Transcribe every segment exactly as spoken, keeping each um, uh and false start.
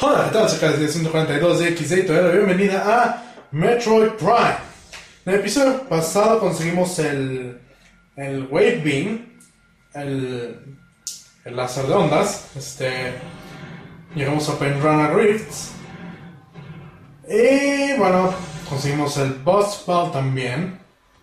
Hola, ¿qué tal? Soy de ciento cuarenta y dos de X D y te doy la bienvenida a Metroid Prime. En el episodio pasado conseguimos el, el Wave Beam, el, el láser de ondas. Este, llegamos a Penrana Rifts. Y bueno, conseguimos el Boss Ball también.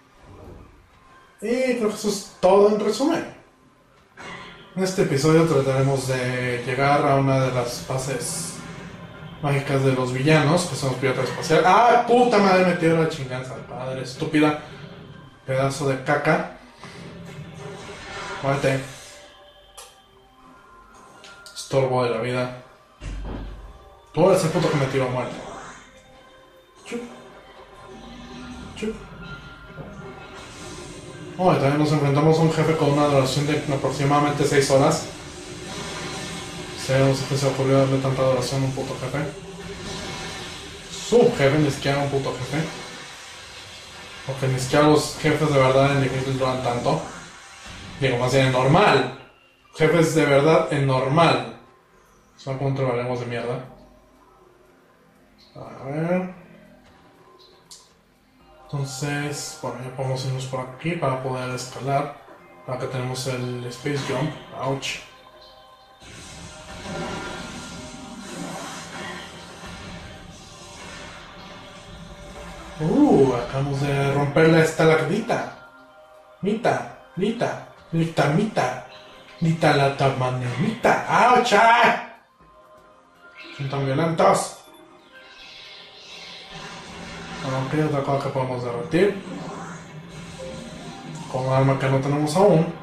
Y creo que eso es todo en resumen. En este episodio trataremos de llegar a una de las bases mágicas de los villanos, que son los piratas espaciales. ¡Ah, puta madre! Me tiró la chinganza, padre, estúpida. Pedazo de caca. Muerte. Estorbo de la vida. Tú eres el puto que me tiró a muerte. Chup. Chup. Oh, y también nos enfrentamos a un jefe con una duración de aproximadamente seis horas. No sé qué se ocurrió darle tanta duración a un puto jefe. Su jefe, ni siquiera un puto jefe. Porque ni siquiera los jefes de verdad en difícil duran tanto. Digo, más bien en normal. Jefes de verdad en normal. Son controlaremos de mierda. A ver. Entonces, bueno, ya podemos irnos por aquí para poder escalar. Acá tenemos el Space Jump. Ouch. Uh, acabamos de romper la estalagmita. Mita, mita, mita, mita, mita la tamanita. ¡Auch! Son tan violentos. Bueno, ¿qué otra cosa que podemos derretir? Con un arma que no tenemos aún.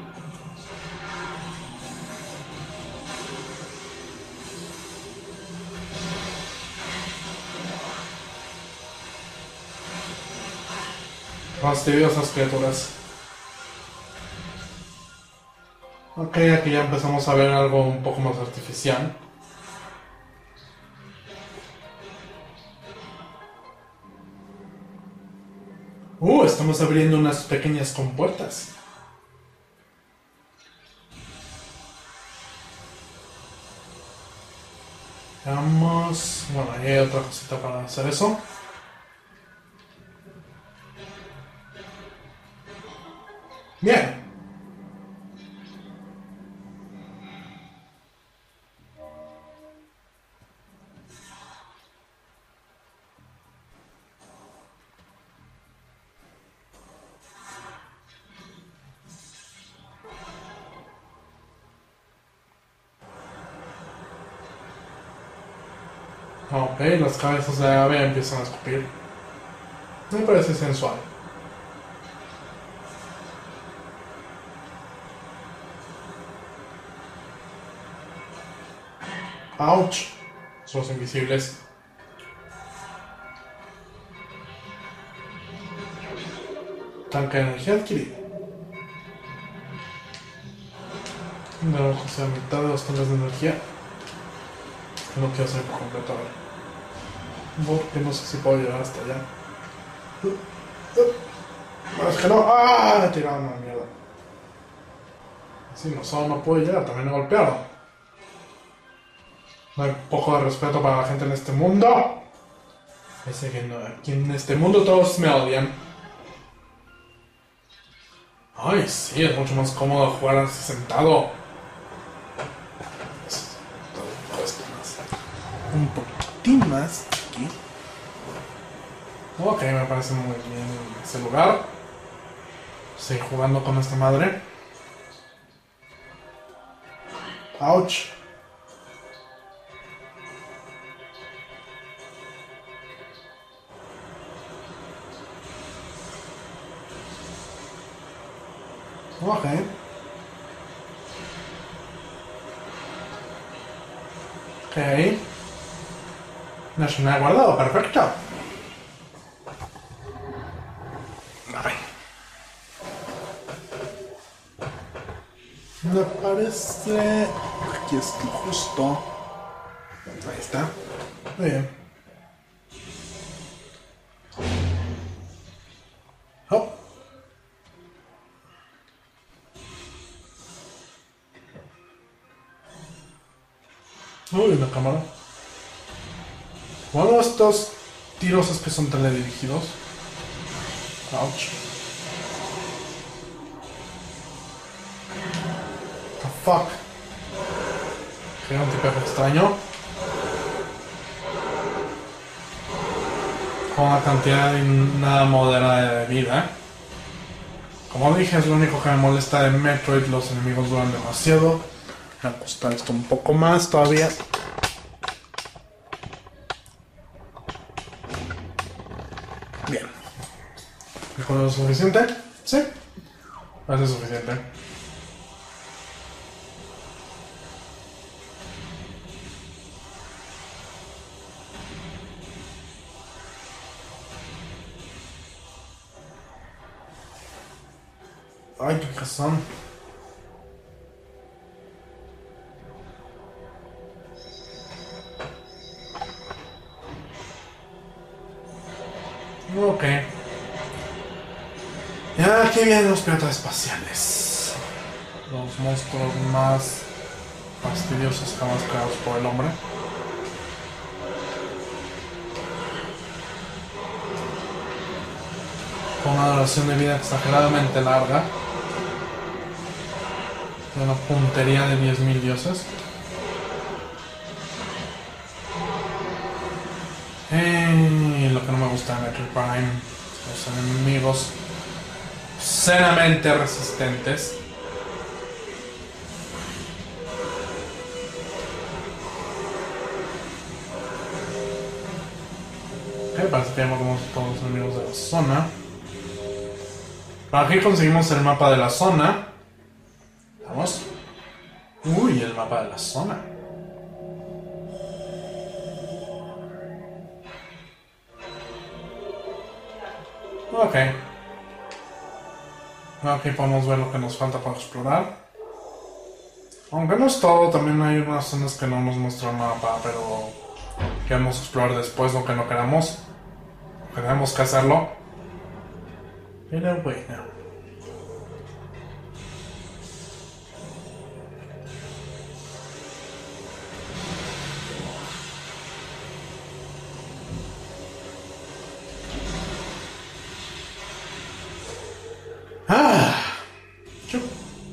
Fastidiosas criaturas. Ok, aquí ya empezamos a ver algo un poco más artificial. Uh, estamos abriendo unas pequeñas compuertas. Veamos. Bueno, ahí hay otra cosita para hacer eso. Bien. Ok, las cabezas de ave empiezan a escupir. Me parece sensual. Ouch. Son los invisibles. Tanque de energía adquirido. No, o sea, mitad de los tanques de energía. No quiero hacer por completo ahora. Porque no sé si puedo llegar hasta allá. No, es que no. ¡Ah! Me tiraron una mierda. Sí, no solo no puedo llegar, también he golpeado. No hay poco de respeto para la gente en este mundo. Parece que no, aquí en este mundo todos me odian. Ay, sí, es mucho más cómodo jugar así sentado. Un poquitín más aquí. Ok, me parece muy bien ese lugar. Seguir jugando con esta madre. Ouch. Ok. Ok. No se me ha guardado, perfecto. Ay. Me parece... Aquí es justo. Ahí está. Muy bien. Hop. Uy, una cámara. Bueno, estos tiros es que son teledirigidos. Ouch. The fuck. Era un tipejo extraño. Con una cantidad nada moderada de vida. Como dije, es lo único que me molesta de Metroid. Los enemigos duran demasiado. Me va a costar esto un poco más todavía. Bien. ¿Con eso es suficiente? Sí. Eso es suficiente. Ay, qué razón. Ok. Ya aquí vienen los piratas espaciales. Los monstruos más fastidiosos jamás creados por el hombre. Con una duración de vida exageradamente larga. De una puntería de diez mil dioses. Y lo que no me gusta de Metroid Prime, los enemigos obscenamente resistentes. Ok, parece que ya matamos a todos los enemigos de la zona. Aquí conseguimos el mapa de la zona. Vamos. Uy, el mapa de la zona. Ok. Aquí podemos ver lo que nos falta para explorar. Aunque no es todo, también hay unas zonas que no nos muestra el mapa, pero queremos explorar después lo que no queramos. Tenemos que hacerlo. Pero bueno. Ah. Chup.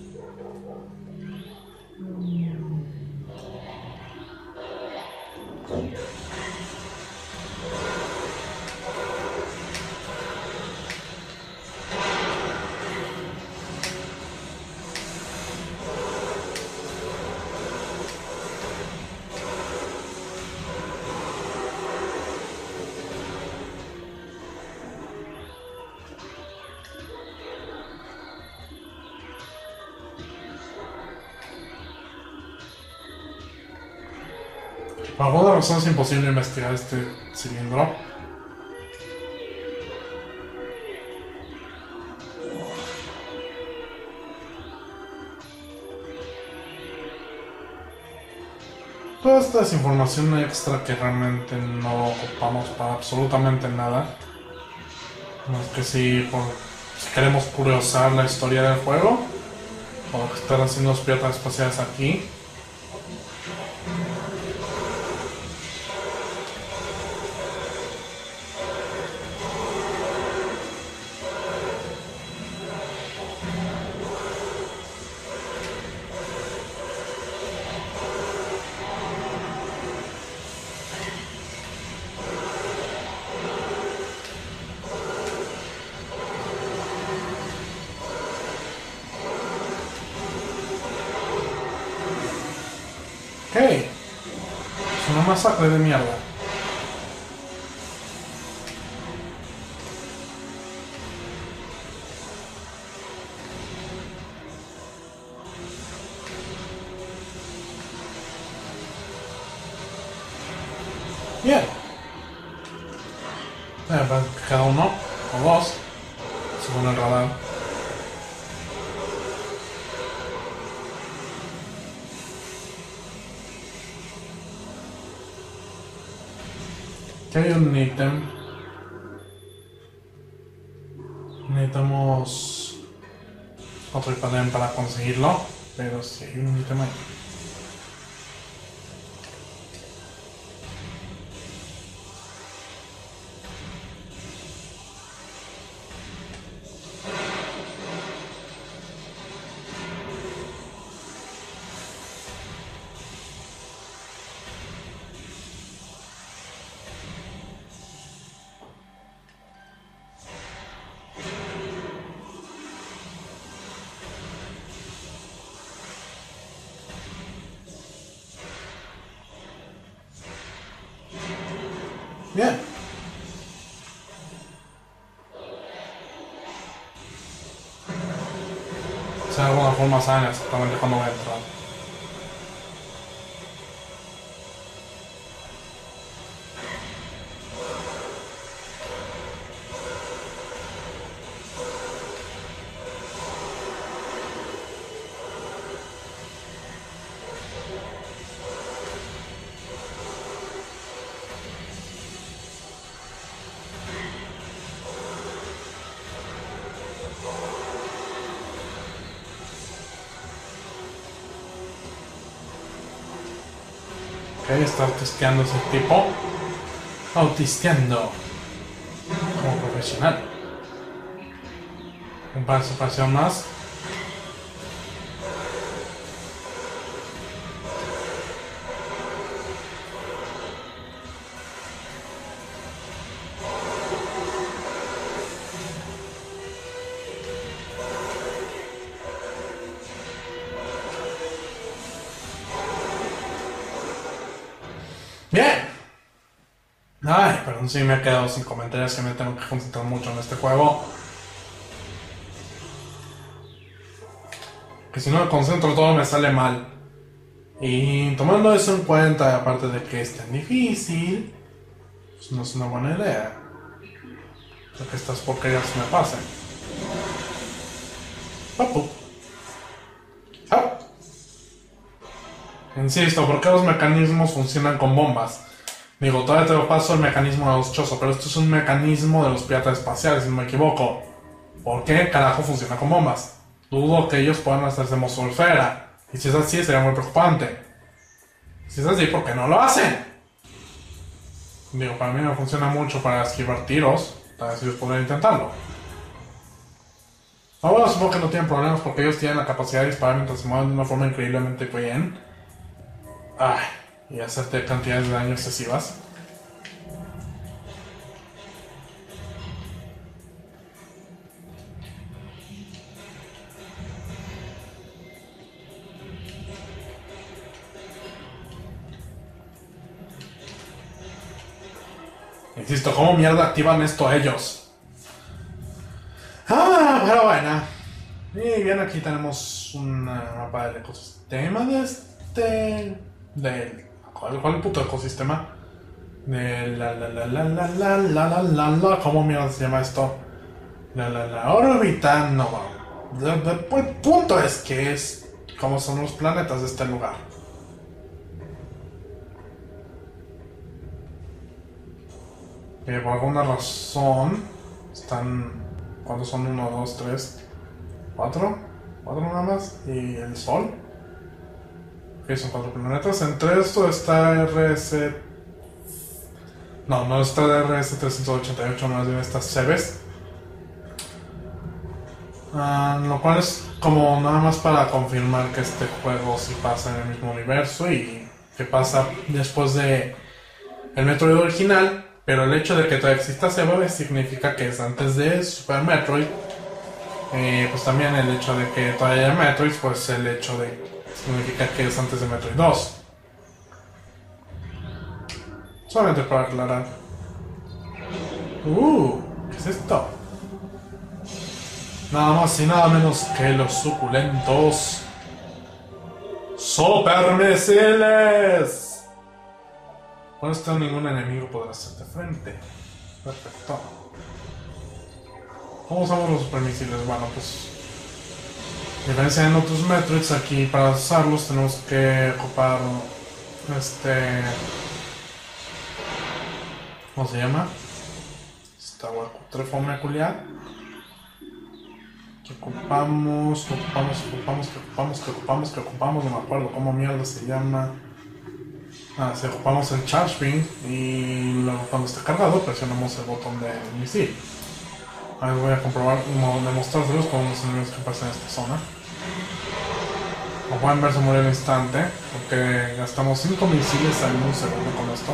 Por alguna razón es imposible investigar este cilindro. Toda esta es información extra que realmente no ocupamos para absolutamente nada. Más que si, por, si queremos curiosar la historia del juego, o lo que están haciendo los piratas espaciales aquí. Ok, es una masacre de mierda. Bien. Eh, cada uno, o dos, según el radar. Aquí hay un ítem. Necesitamos otro ítem para conseguirlo, pero sí hay un ítem ahí. O sea, de alguna forma saben exactamente cuándo voy a entrar. Ok, está autisteando ese tipo. Autisteando. Como profesional. Un participación más. Bien. Ay, perdón si me he quedado sin comentarios, que me tengo que concentrar mucho en este juego. Que si no me concentro todo me sale mal. Y tomando eso en cuenta, aparte de que es tan difícil, pues no es una buena idea de que estas porquerías me pasen. Papu. Ah. Insisto, porque los mecanismos funcionan con bombas. Digo, todavía te lo paso el mecanismo de los Chozo, pero esto es un mecanismo de los piratas espaciales, si no me equivoco. ¿Por qué carajo funciona con bombas? Dudo que ellos puedan hacerse mosfera. Y si es así, sería muy preocupante. Si es así, ¿por qué no lo hacen? Digo, para mí no funciona mucho para esquivar tiros. Tal vez ellos podrían intentarlo. Ahora supongo que no tienen problemas porque ellos tienen la capacidad de disparar mientras se mueven de una forma increíblemente bien. Ay, y hacerte cantidades de daño excesivas. Insisto, ¿cómo mierda activan esto ellos? Ah, pero bueno. Y bien, aquí tenemos un mapa del ecosistema de este... Del... ¿Cuál, cuál puto ecosistema? De la la la la la la la la la la... ¿Cómo mierda se llama esto? La la la órbita, no. El punto es que es... ¿Cómo son los planetas de este lugar? Que por alguna razón están... ¿Cuántos son? uno, dos, tres, cuatro, cuatro nada más. Y el Sol. Ok, son cuatro planetas. Entre esto está R S... No, no está R S trescientos ochenta y ocho, más bien está Cebes. Uh, lo cual es como nada más para confirmar que este juego sí pasa en el mismo universo y que pasa después de el Metroid original. Pero el hecho de que todavía exista Cebes significa que es antes de Super Metroid. Eh, pues también el hecho de que todavía hay Metroid, pues el hecho de... significa que es antes de Metroid dos. Solamente para aclarar. Uh, ¿qué es esto? Nada más y nada menos que los suculentos Super Misiles. Con esto ningún enemigo podrá hacerte frente. Perfecto. ¿Cómo usamos los supermisiles? Bueno, pues... a diferencia en otros Metroids, aquí para usarlos tenemos que ocupar... Este... ¿Cómo se llama? Esta huecutrefo peculiar. Que ocupamos, que ocupamos, que ocupamos, que ocupamos, que ocupamos, que ocupamos, no me acuerdo cómo mierda se llama. Ah, si ocupamos el Charge Beam y luego cuando esté cargado presionamos el botón del misil. Ahora voy a comprobar, demostrárselos con los enemigos que pasan en esta zona. Como pueden ver, se murió al instante porque gastamos cinco misiles en un segundo con esto.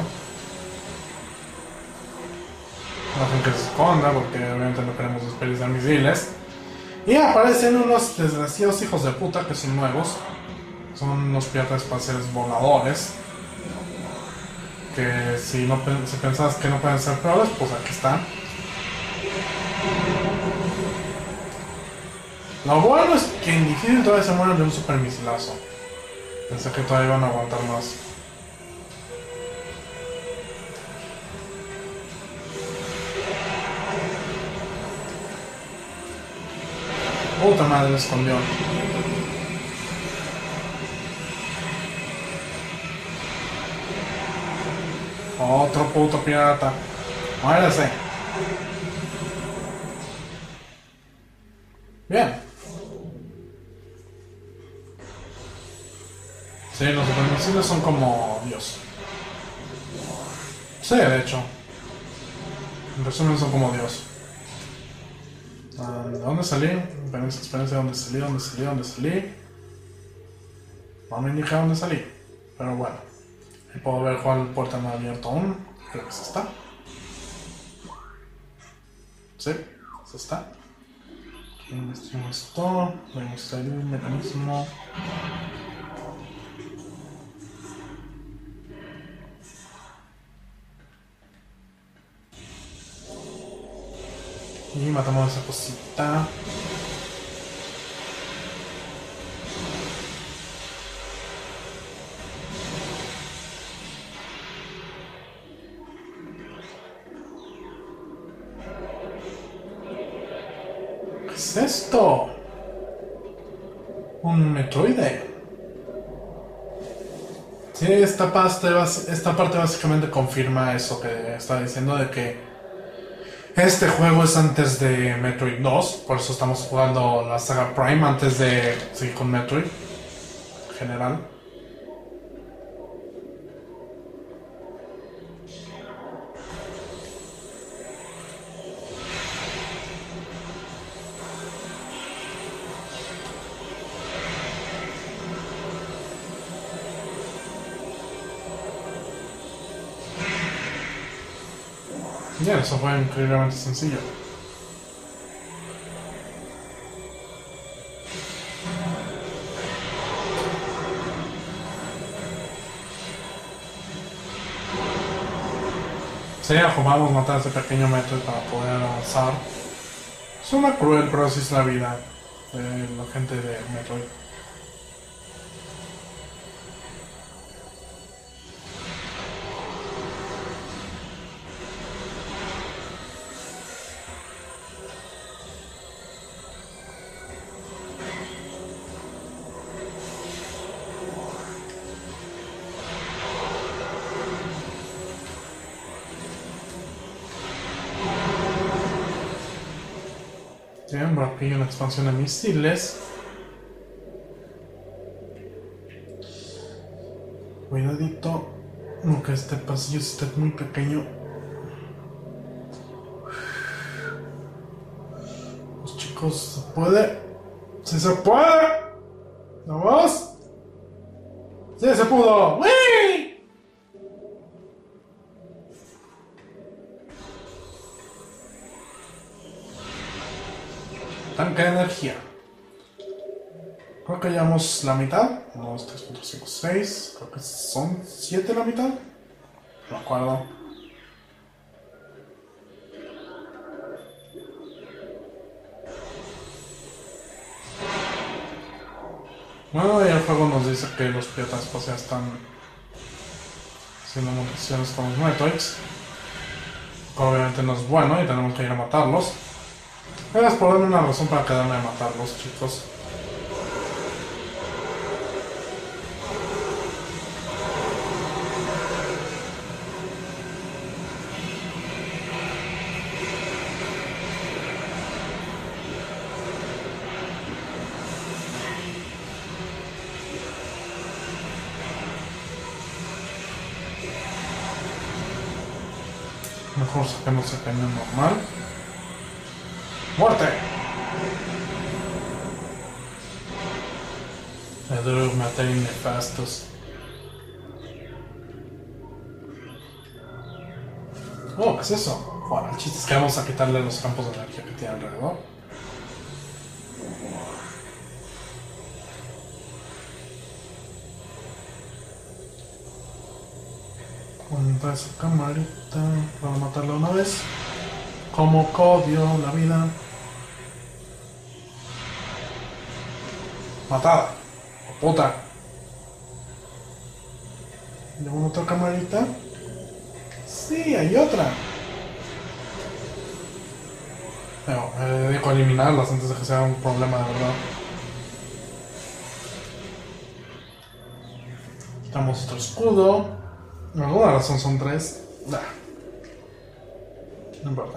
No hacen que se esconda porque obviamente no queremos desperdiciar misiles. Y aparecen unos desgraciados hijos de puta que son nuevos. Son los piratas espaciales voladores. Que si, no, si pensabas que no pueden ser peores, pues aquí están. Lo bueno es que en difícil todavía se mueren de un super misilazo. Pensé que todavía iban a aguantar más. Puta madre, me escondió. Otro puto pirata. Muérase. Bien. Sí, los supermisiles son como Dios. Sí, de hecho. En resumen son como Dios. ¿De dónde salí? Espérense, espérense, ¿dónde salí? ¿Dónde salí? ¿Dónde salí? No me indica dónde salí. Pero bueno. Ahí puedo ver cuál puerta no ha abierto aún. Creo que se está. Sí, se está. Aquí investigamos esto. Vemos el mecanismo. Y matamos esa cosita. ¿Qué es esto? Un Metroide. Sí, esta parte, esta parte básicamente confirma eso que estaba diciendo de que este juego es antes de Metroid dos, por eso estamos jugando la saga Prime antes de seguir con Metroid en general. Bien, eso fue increíblemente sencillo. Sí, ocupamos matar a ese pequeño Metroid para poder avanzar. Suena cruel, pero así es la vida de la gente de Metroid. Bien, por aquí hay una expansión de misiles. Cuidadito, aunque este pasillo esté muy pequeño. Los chicos, ¿se puede? ¡Sí se puede! ¿Vamos? ¡Sí se pudo! ¡Wii! Tanque de energía. Creo que llevamos la mitad. uno, dos, tres, cuatro, cinco, seis. Creo que son siete la mitad. No me acuerdo. Bueno, y el juego nos dice que los piratas pues ya están haciendo mutaciones con los Metroids. Obviamente no es bueno y tenemos que ir a matarlos. Gracias por darme una razón para quedarme a matarlos, chicos. Mejor saquemos el cañón normal. ¡Muerte! Me debo matar nefastos. Oh, ¿qué es eso? Bueno, el chiste es que vamos a quitarle los campos de energía que tiene alrededor. Junta esa camarita para matarla una vez. Como odio la vida. Matada. Oh, puta. ¿Y alguna otra camarita? Sí, hay otra. Pero me dedico a eliminarlas antes de que sea un problema de verdad. Quitamos otro escudo. Por alguna razón son tres. Nah. No importa.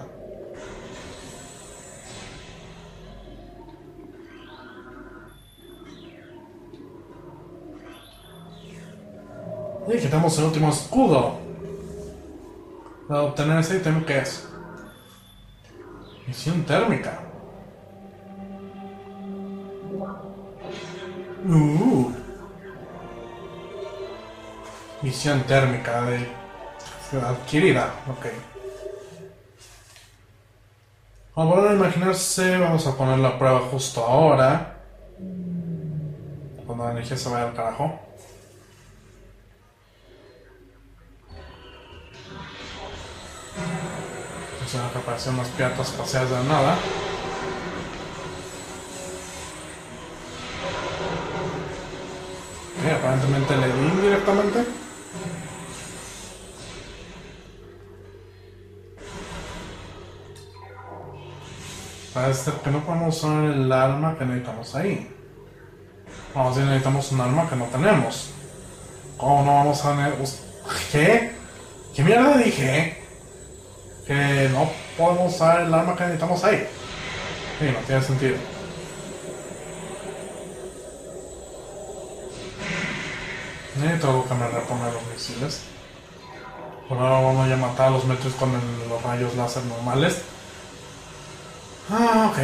Y quitamos el último escudo. Para obtener ese ítem, ¿qué es? Misión térmica. Uh. Misión térmica de adquirida. Ok. Como podrán imaginarse, vamos a poner la prueba justo ahora. Cuando la energía se vaya al carajo. Es una que aparecen unas piratas espaciales de la nada. Y aparentemente le di indirectamente. Parece ser que no podemos usar el arma que necesitamos ahí. Vamos a decir, necesitamos un arma que no tenemos. ¿Cómo no vamos a... ¿Qué? ¿Qué mierda dije? Que no podemos usar el arma que necesitamos ahí. Sí, no tiene sentido. Necesito algo que me reponga los misiles. Por ahora vamos a matar a los metros con el, los rayos láser normales. Ah, ok.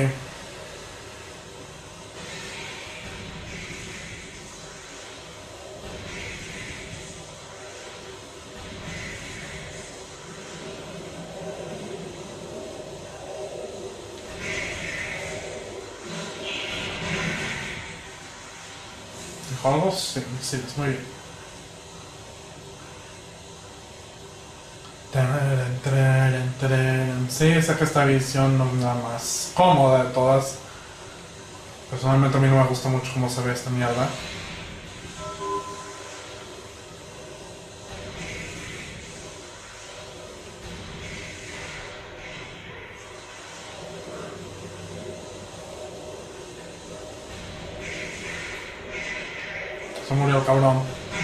¿Algo? Sí, sí, es muy bien. Sí, sé que esta visión no es la más cómoda de todas. Personalmente a mí no me gusta mucho cómo se ve esta mierda. Se murió el cabrón.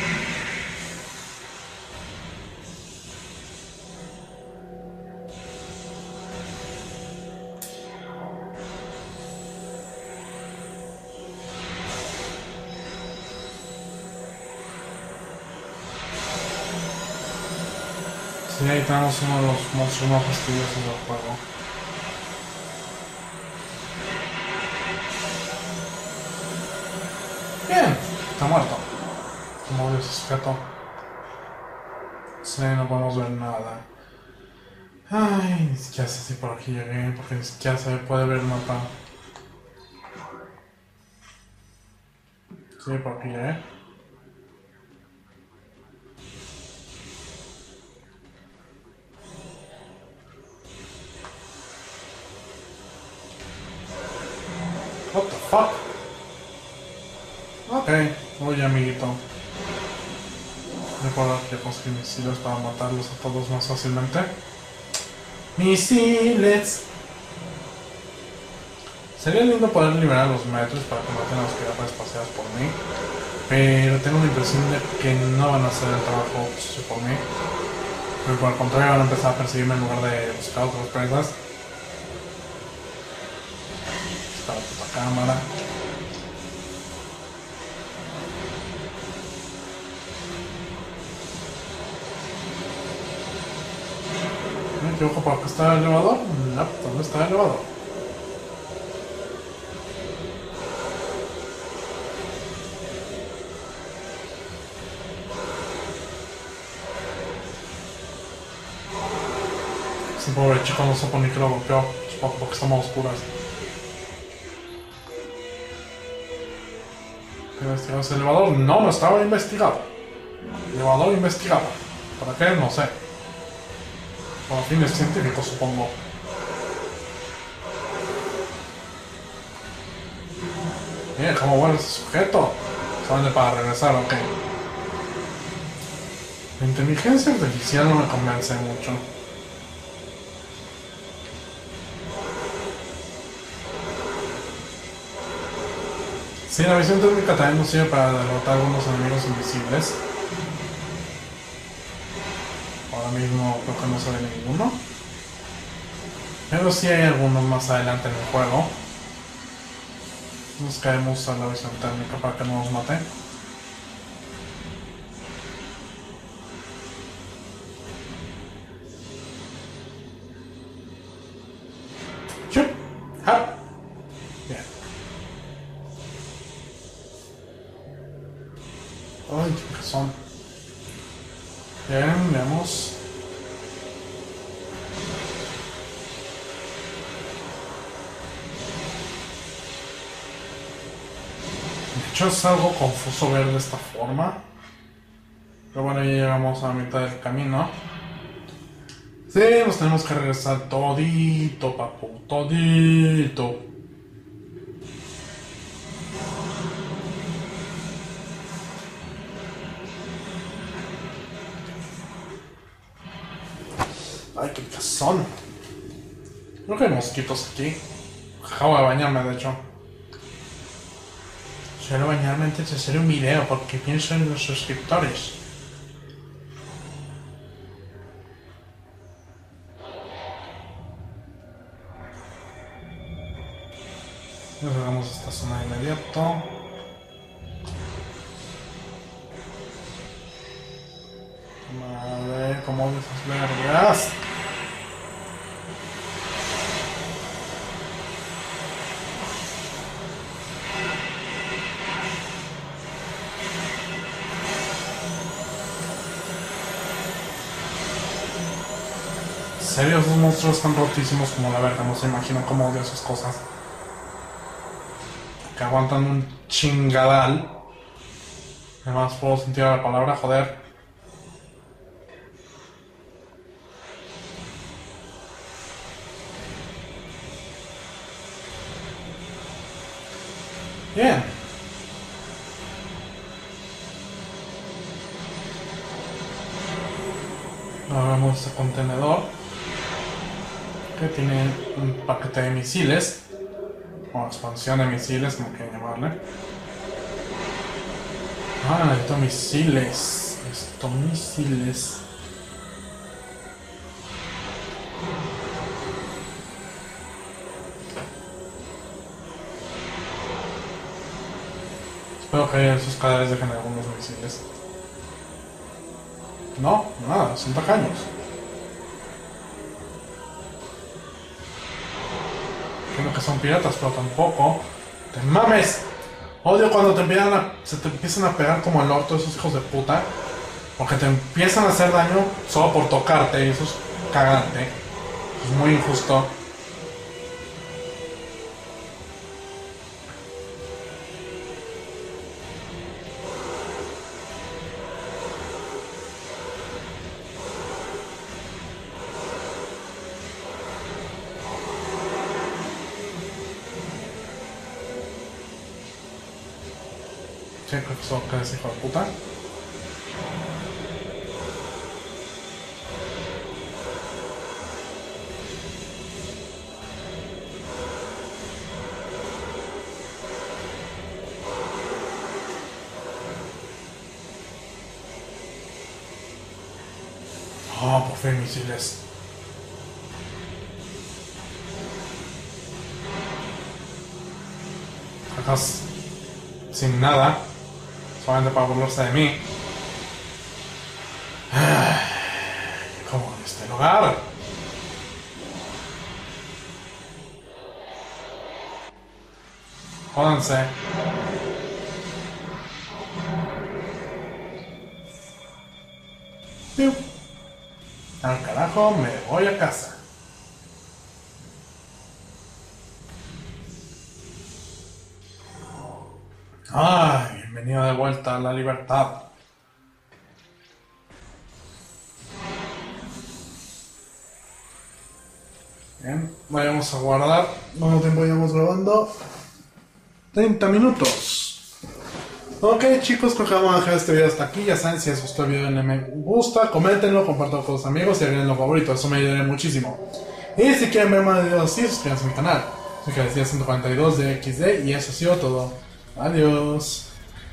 Sí, ahí tenemos uno de los monstruos más fastidiosos del juego. Bien, está muerto. Como odio ese sujeto. Sí, no podemos ver nada. Ay, ni siquiera sé si por aquí llegué, porque ni siquiera se puede ver el mapa. Sí, por aquí llegué. What the fuck? Ok, oye amiguito. Recuerda que conseguí misiles para matarlos a todos más fácilmente. ¡Misiles! Sería lindo poder liberar los metros para combatir a los piratas espaciales por mí. Pero tengo la impresión de que no van a hacer el trabajo sucio por mí. Pero por el contrario van a empezar a perseguirme en lugar de buscar otras presas. Está la puta cámara. Me equivoco, ¿por qué está el elevador? No, ¿dónde está el elevador? Ese pobre chico no supo ni que lo golpeó, supongo porque estamos oscuras. ¿El elevador? No, no estaba investigado. El elevador investigaba. ¿Para qué? No sé. Para fines científicos, supongo. Mira cómo vuelve ese sujeto. Solamente para regresar, ok. La inteligencia artificial no me convence mucho. Sí, la visión térmica también nos sirve para derrotar a algunos enemigos invisibles. Ahora mismo creo que no se ve ninguno. Pero sí hay algunos más adelante en el juego. Nos caemos a la visión térmica para que no nos mate. ¡Chup! ¡Hap! Bien. Ay, qué son. Bien, veamos. De hecho es algo confuso ver de esta forma. Pero bueno, ya llegamos a la mitad del camino. Sí, nos tenemos que regresar todito, papu, todito. Ay, qué picazón. Creo que hay mosquitos aquí. Acabo de bañarme, de hecho. Quiero bañarme antes de hacer un video porque pienso en los suscriptores. Nos hagamos esta zona de inmediato. Madre, como de esas vergas. En serio, esos monstruos están rotísimos como la verga, no se imaginan cómo odio esas cosas. Que aguantan un chingadal. Además puedo sentir la palabra joder. Bien. Ahora vemos este contenedor que tiene un paquete de misiles o expansión de misiles, como quieran llamarle. Ah, necesito misiles. Necesito misiles. Espero que esos cadáveres dejen algunos misiles. No, nada, son tacaños. Creo que son piratas, pero tampoco. ¡Te mames! Odio cuando te empiezan a, se te empiezan a pegar como el orto esos hijos de puta. Porque te empiezan a hacer daño solo por tocarte, y eso es cagante. Es muy injusto. Sí, creo que solo queda ese hijo de puta. Oh, por fin misiles. Acá sin nada. Solamente para burlarse de mí. Como en este lugar. Jódanse. Al carajo, me voy a casa. Ay, bienvenido de vuelta a la libertad. Bien, vayamos a guardar. ¿Cuánto tiempo llevamos grabando? treinta minutos. Ok, chicos, creo que vamos a dejar este video hasta aquí. Ya saben, si les gustó el video, denle me gusta, coméntenlo, compartanlo con sus amigos y agreguen favorito. Eso me ayudaría muchísimo. Y si quieren ver más videos así, suscríbanse a mi canal. Soy que decía ciento cuarenta y dos de X D y eso ha sido todo. Adiós.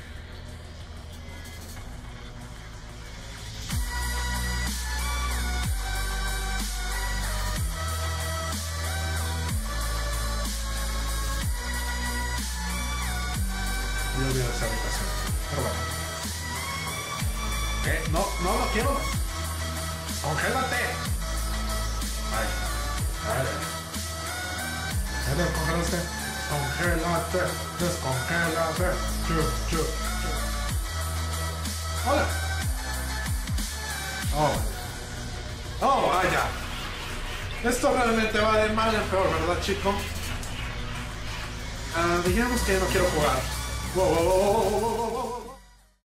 Yo olvidé esa habitación. Pero bueno. ¿Qué? No, no, no quiero. Congélate. Ay. Ay. ¿Ya te congelaste? Congélate. Descongélate. Chu, chu, chu. Hola. Oh. Oh, vaya. Esto realmente va de mal en peor, ¿verdad, chico? Uh, digamos que no quiero jugar. Whoa, whoa, whoa, whoa, whoa, whoa, whoa.